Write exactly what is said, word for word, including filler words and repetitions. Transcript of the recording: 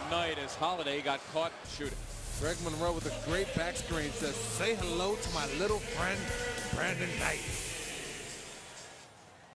night as Holiday got caught shooting. Greg Monroe with a great back screen says, say hello to my little friend, Brandon Knight.